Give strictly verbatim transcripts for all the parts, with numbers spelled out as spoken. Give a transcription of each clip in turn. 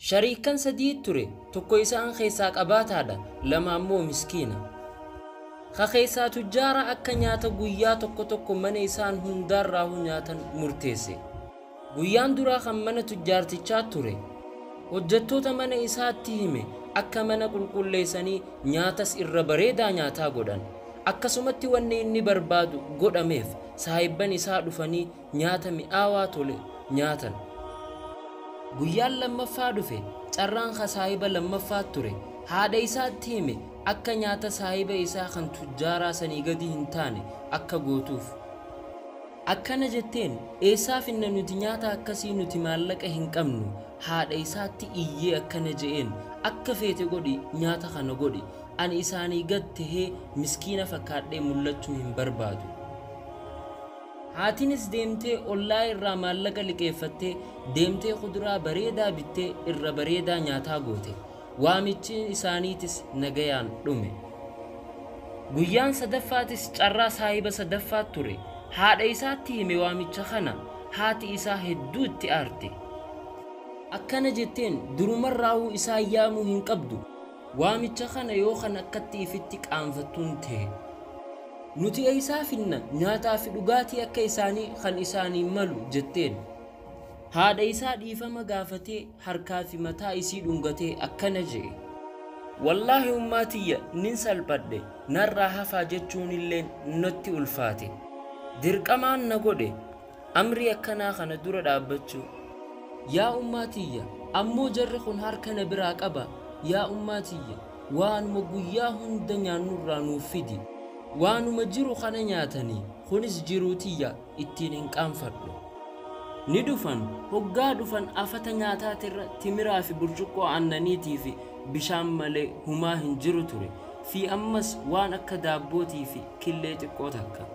shariikan sadii ture tokko isaan keessaa qabaataadha lama ammoo miskiina ka keessaa tujjaara akka nyaata guyyaa tokko tokko mana isaan hundaarraa nyaatan murteesse guyyaan duraa kan mana tujjaartichaa ture hojjettoota mana isaatti hime akka mana qulqulleessanii nyaatas irra bareedaa nyaataa godhan akkasumatti wanni inni barbaadu godhameef saahibban isaa dhufanii nyaata mi'aawaa tole nyaatan guyyaan lammaffaa dhufe carraan ka saahiba lammaffaa ture haadha isaatti hime akka nyaata saahiba isaa kan tujjaaraa sanii gadi hin taane akka gootuuf akkana jetteen eessaaf inna nuti nyaata akkasii nuti maallaqa hin qabnu haadha isaatti iyyee akkana je'een akka feete godhi nyaata kana godhi ani isaanii gad tahee miskiina fakkaadhee mul'achuu hin barbaadu haatinis deemtee ollaa irraa maallaqa liqeeffattee deemtee kuduraa bareedaa bittee irra bareedaa nyaataa goote waamichi isaaniitis nagayaan dhume guyyaan sadaffaatis carraa saahiba sadaffaa ture haadha isaatti hime waamicha kana haati isaa hedduu itti aarte akkana jetteen durumarraa'uu isaa yaamuu hin qabdu waamicha kana yoo kan akkatti ifitti qaanfattuun ta'e nuti eeysaa finna nyaataa fi dhugaatii akka isaanii kan isaanii malu jetteen haadha isaa dhiifama gaafatee harkaa fi mataa isii dhungatee akkana jedhe wallaahi ummaatiyya nin salphadhe narraa hafaa jechuun illeen natti ulfaate dirqamaan na godhe amri akkanaa kana dura dhaabbachuu yaa ummaatiyya ammoo jarri kun harka na biraa qaba yaa ummaatiyya waanuma guyyaa hunda nyaannurraa nuuf fidi waanuma jiru kana nyaatanii kunis jiruutiyya ittiin hin qaanfadhu ni dhufan hoggaa dhufan afata nyaataatirra timiraa fi burcuqqoo aannaniitii fi bishaan malee humaa hin jiru ture fi ammas waan akka daabbootii fi killee xiqqoo takka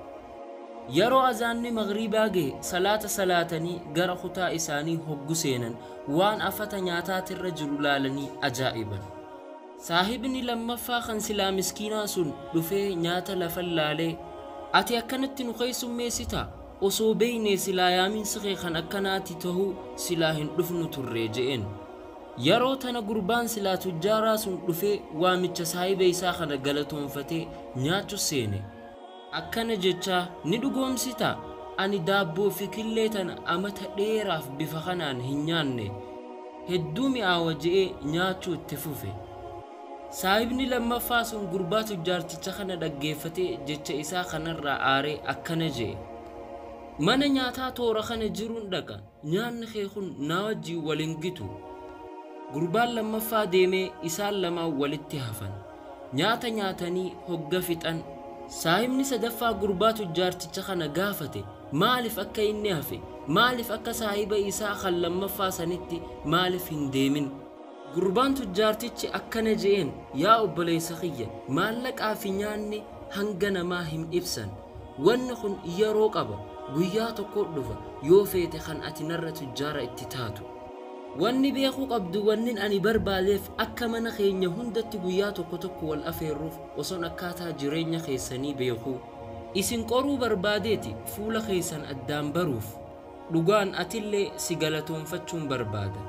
yeroo azaanni magriibaa gahe salaata salaatanii gara kutaa isaanii hoggu seenan waan afata nyaataatirra jiru laalanii ajaa'iban saahibni lammaffaa kan silaa miskiinaa sun dhufee nyaata lafa laalee ati akkanatti nu keessummeessitaa osoo beeynee silaa yaamiin siqee kan akkanaatti tahuu silaa hin dhufnu turree je'een yeroo tana gurbaan silaa tujjaaraa sun dhufee waamicha saahiba isaa kana galatoonfatee nyaachu seene akkana jechaa ni dhugoomsitaa ani daabboo fi killee tana amata dheeraaf bifa kanaan hin nyaanne hedduu mi'aawa je'ee nyaachuu itti fufe saahibni lammaffaa sun gurbaa tujjaarticha kana dhaggeeffatee jecha isaa kanarraa aaree akkana je'e mana nyaataa toora kana jiruun dhaqa nyaanni kee kun na wajjii waliin gitu gurbaan lammaffaa deemee isaan lamaan walitti hafan nyaata nyaatanii hogga fixan saahibni sadaffaa gurbaa tujjaarticha kana gaafate maaliif akka inni hafe maaliif akka saahiba isaa kan lammaffaa sanitti maaliif hin deemin gurbaan tujjaartichi akkana je'een yaa obboleessa kiyya maallaqaa fi nyaanni hanga namaa hin ibsan wanni kun yeroo qaba guyyaa tokko dhufa yoo feete kan ati narra tujjaara itti taatu wanni beekuu qabdu wannin ani barbaadeef akka mana keenya hundatti guyyaa tokko tokko wal afeerruuf osoon akkaataa jireenya keessanii beekuu isin qoruu barbaadeeti fuula keessan addaan baruuf dhugaan atillee si galatoonfachuun barbaada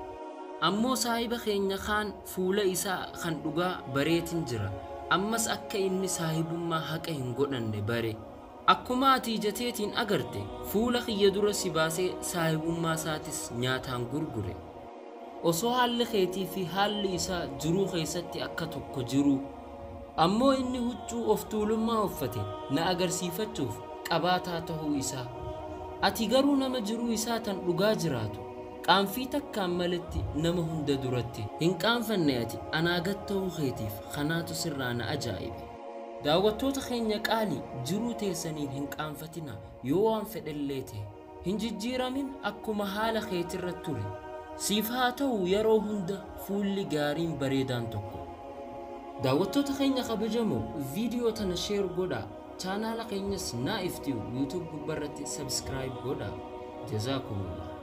ammoo saahiba keenya kaan fuula isaa kan dhugaa bareetin jira ammas akka inni saahibummaa haqa hin godhanne bare akkuma ati jateetiin agarte fuula kiyya dura si baasee saahibummaa isaatis nyaataan gurgure osoo haalli keetii fi haalli isaa jiruu keessatti akka tokko jiru ammoo inni huccuu of tuulummaa uffate na agarsiifachuuf qabaataa tahuu isaa ati garuu nama jiruu isaa tan dhugaa jiraatu qaanfii takkaan maletti nama hunda duratti hin qaanfanne ati anaagat ta'uu keetiif kanaatu sirraa na ajaa'ibe daawwattoota keenya qaali jiruu teessaniin hin qaanfatina yoo waan fedhallee ta'e hin jijjiiramin akkuma haala keetirra ture siif haa ta'u yeroo hunda fuulli gaariin bareedaan tokko daawwattoota keenya kabajamoo viidiyoo tana sheer godhaa chaanaala keenyas naa iftiyu yuutuub gubbarratti sabskiraayib godhaa jazaakumullah